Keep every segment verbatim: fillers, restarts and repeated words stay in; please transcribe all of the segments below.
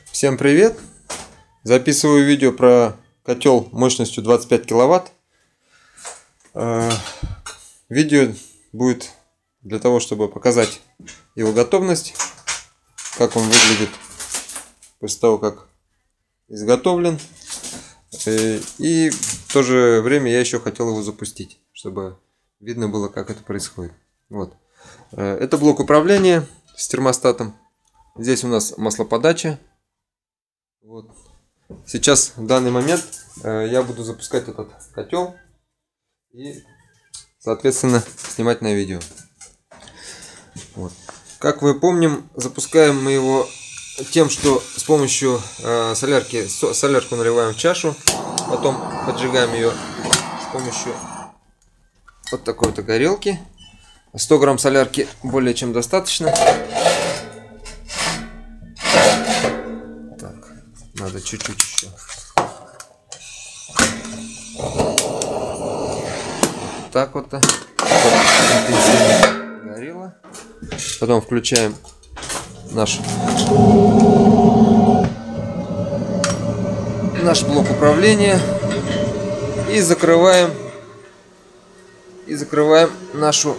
Всем привет! Записываю видео про котел мощностью двадцать пять киловатт. Видео будет для того, чтобы показать его готовность, как он выглядит после того, как изготовлен. И в то же время я еще хотел его запустить, чтобы видно было, как это происходит. Вот. Это блок управления с термостатом. Здесь у нас маслоподача. Вот. Сейчас, в данный момент, я буду запускать этот котел и, соответственно, снимать на видео. Вот. Как вы помним, запускаем мы его тем, что с помощью э, солярки, солярку наливаем в чашу, потом поджигаем ее с помощью вот такой вот горелки. сто грамм солярки более чем достаточно. Так, надо чуть-чуть еще. Так вот, интенсивно горело. Потом включаем наш наш блок управления и закрываем и закрываем нашу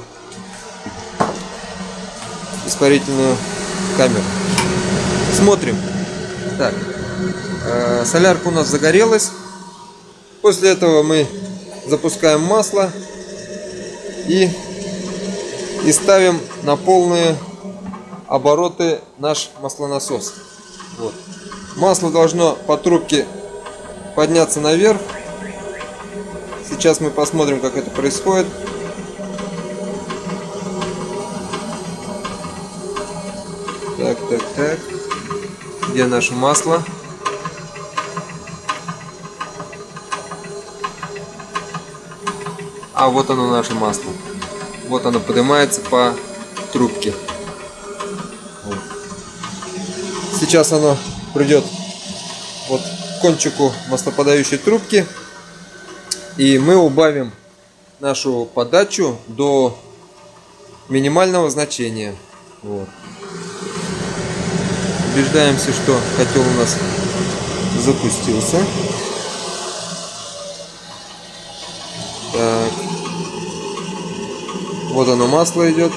испарительную камеру. Смотрим. Так, э, солярка у нас загорелась. После этого мы запускаем масло и и ставим на полные обороты наш маслонасос. Вот. Масло должно по трубке подняться наверх. Сейчас мы посмотрим, как это происходит. Так, так, так. Где наше масло? А вот оно, наше масло. Вот оно поднимается по трубке. Вот. Сейчас оно придет вот к кончику маслоподающей трубки, и мы убавим нашу подачу до минимального значения. Вот. Убеждаемся, что котел у нас запустился. Так. Вот оно, масло идет.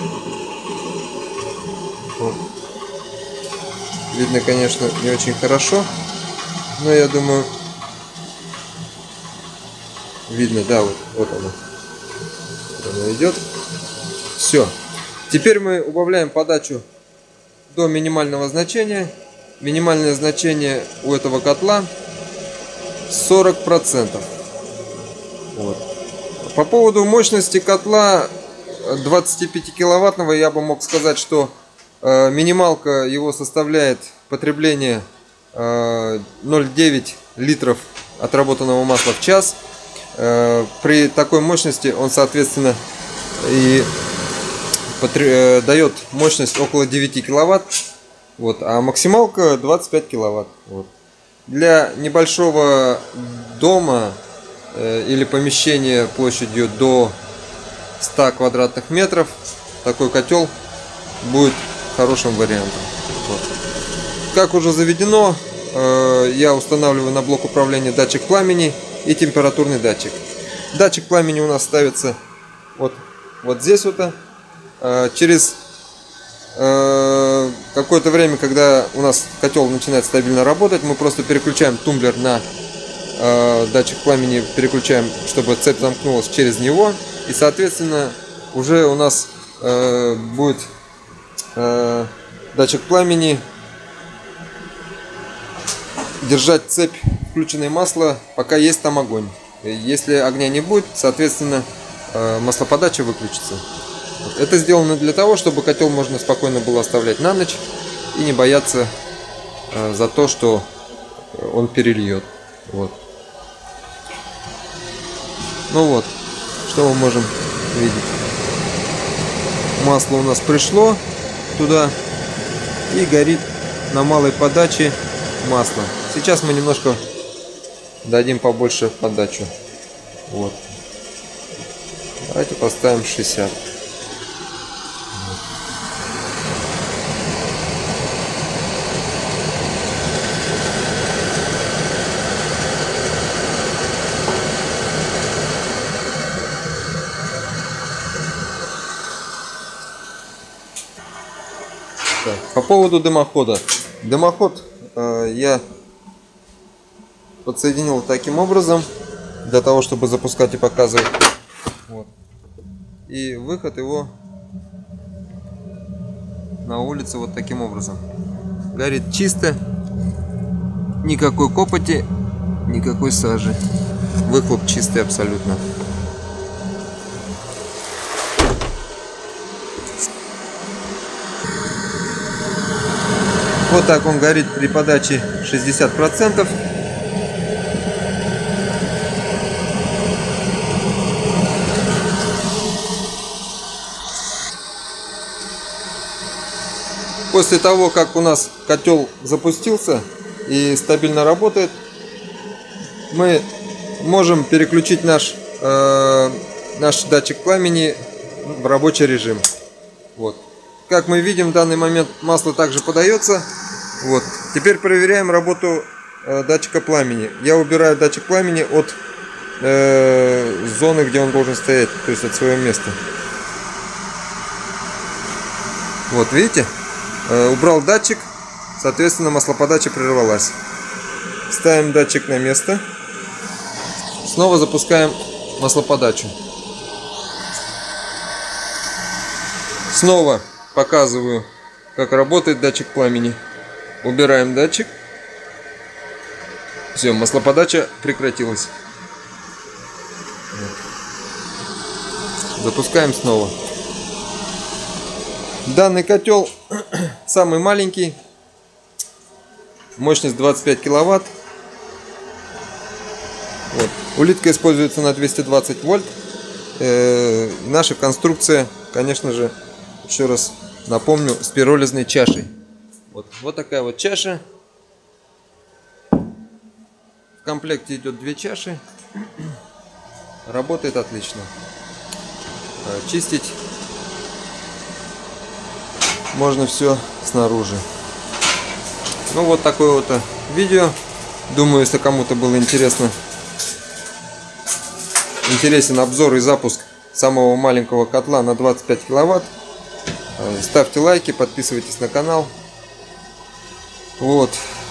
Вот. Видно, конечно, не очень хорошо, но я думаю, видно, да, вот, вот оно. Вот оно идет. Все. Теперь мы убавляем подачу до минимального значения. Минимальное значение у этого котла сорок процентов. Вот. По поводу мощности котла двадцатипятикиловаттного я бы мог сказать, что э, минималка его составляет потребление э, ноль целых девять десятых литров отработанного масла в час. Э, при такой мощности он, соответственно, и потр... дает мощность около девяти киловатт. Вот, а максималка двадцать пять киловатт. Вот. Для небольшого дома э, или помещения площадью до ста квадратных метров такой котел будет хорошим вариантом. Вот. Как уже заведено, э, я устанавливаю на блок управления датчик пламени и температурный датчик. Датчик пламени у нас ставится вот, вот здесь вот. Э, через э, какое-то время, когда у нас котел начинает стабильно работать, мы просто переключаем тумблер на э, датчик пламени, переключаем, чтобы цепь замкнулась через него. И, соответственно, уже у нас э, будет э, датчик пламени держать цепь включенное масло, пока есть там огонь. Если огня не будет, соответственно, э, маслоподача выключится. Вот. Это сделано для того, чтобы котел можно спокойно было оставлять на ночь и не бояться э, за то, что он перельет. Вот. Ну вот. Что мы можем видеть? Масло у нас пришло туда и горит на малой подаче масло. Сейчас мы немножко дадим побольше подачу. Вот. Давайте поставим шестьдесят. поводу дымохода. Дымоход э, я подсоединил таким образом, для того, чтобы запускать и показывать. Вот. И выход его на улице вот таким образом. Горит чисто, никакой копоти, никакой сажи. Выхлоп чистый абсолютно. Вот так он горит при подаче шестьдесят процентов. После того, как у нас котел запустился и стабильно работает, мы можем переключить наш, э, наш датчик пламени в рабочий режим. Вот. Как мы видим, в данный момент масло также подается. Вот. Теперь проверяем работу э, датчика пламени. Я убираю датчик пламени от э, зоны, где он должен стоять, то есть от своего места. Вот, видите? Убрал датчик, соответственно, маслоподача прервалась. Ставим датчик на место. Снова запускаем маслоподачу. Снова показываю, как работает датчик пламени. Убираем датчик. Все, маслоподача прекратилась. Запускаем снова. Данный котел самый маленький, мощность двадцать пять киловатт. Вот. Улитка используется на двести двадцать вольт. Э-э, наша конструкция, конечно же, еще раз напомню, с пиролизной чашей. Вот, вот такая вот чаша. В комплекте идет две чаши. Работает отлично. Чистить можно все снаружи. Ну вот такое вот видео. Думаю, если кому-то было интересно, интересен обзор и запуск самого маленького котла на двадцать пять киловатт, ставьте лайки, подписывайтесь на канал. Вот.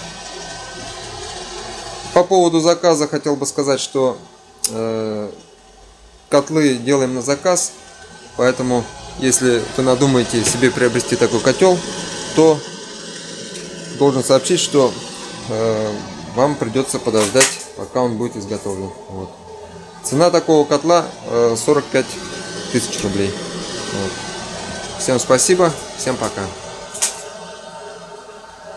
По поводу заказа хотел бы сказать, что э, котлы делаем на заказ, поэтому если вы надумаете себе приобрести такой котел, то должен сообщить, что э, вам придется подождать, пока он будет изготовлен. Вот. Цена такого котла э, сорок пять тысяч рублей. Вот. Всем спасибо, всем пока.